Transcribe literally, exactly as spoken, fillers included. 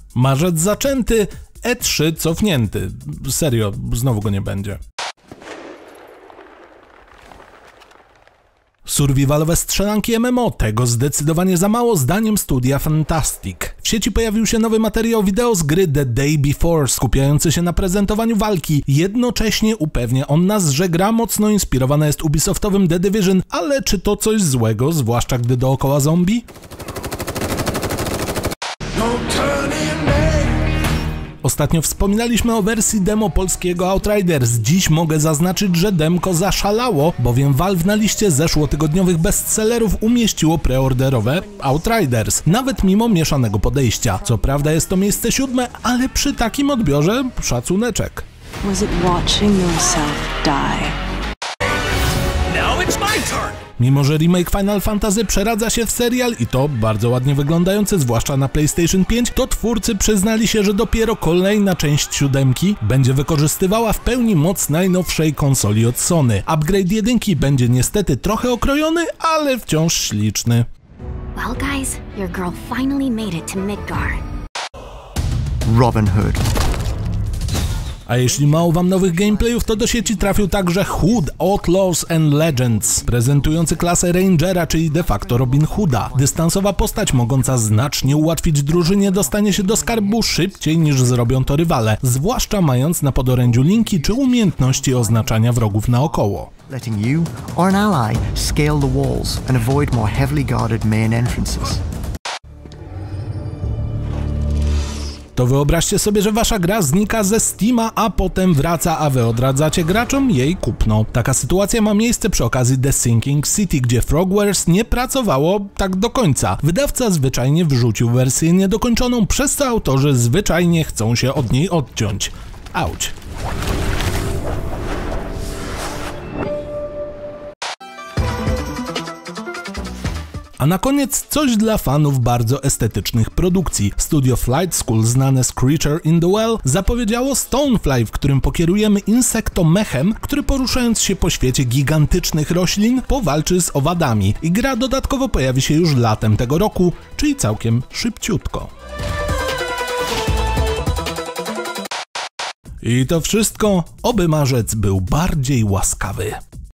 Marzec zaczęty, E trzy cofnięty. Serio, znowu go nie będzie. Survivalowe strzelanki M M O, tego zdecydowanie za mało zdaniem studia Fantastic. W sieci pojawił się nowy materiał wideo z gry The Day Before, skupiający się na prezentowaniu walki. Jednocześnie upewnia on nas, że gra mocno inspirowana jest Ubisoftowym The Division, ale czy to coś złego, zwłaszcza gdy dookoła zombie? Ostatnio wspominaliśmy o wersji demo polskiego Outriders. Dziś mogę zaznaczyć, że demko zaszalało, bowiem Valve na liście zeszłotygodniowych bestsellerów umieściło preorderowe Outriders, nawet mimo mieszanego podejścia. Co prawda jest to miejsce siódme, ale przy takim odbiorze szacuneczek. Was it watching yourself die? Now it's my turn. Mimo że remake Final Fantasy przeradza się w serial i to bardzo ładnie wyglądający, zwłaszcza na PlayStation pięć, to twórcy przyznali się, że dopiero kolejna część siódemki będzie wykorzystywała w pełni moc najnowszej konsoli od Sony. Upgrade jedynki będzie niestety trochę okrojony, ale wciąż śliczny. Well guys, your girl finally made it to Midgar. Robin Hood. A jeśli mało wam nowych gameplayów, to do sieci trafił także Hood Outlaws and Legends, prezentujący klasę Rangera, czyli de facto Robin Hooda. Dystansowa postać mogąca znacznie ułatwić drużynie dostanie się do skarbu szybciej niż zrobią to rywale, zwłaszcza mając na podorędziu linki czy umiejętności oznaczania wrogów naokoło. Letting you or an ally scale the walls and avoid more heavily guarded main entrances. To wyobraźcie sobie, że wasza gra znika ze Steama, a potem wraca, a wy odradzacie graczom jej kupno. Taka sytuacja ma miejsce przy okazji The Sinking City, gdzie Frogwares nie pracowało tak do końca. Wydawca zwyczajnie wrzucił wersję niedokończoną, przez co autorzy zwyczajnie chcą się od niej odciąć. Auć. A na koniec coś dla fanów bardzo estetycznych produkcji. Studio Flight School, znane z Creature in the Well, zapowiedziało Stonefly, w którym pokierujemy insektomechem, który poruszając się po świecie gigantycznych roślin powalczy z owadami. I gra dodatkowo pojawi się już latem tego roku, czyli całkiem szybciutko. I to wszystko, oby marzec był bardziej łaskawy.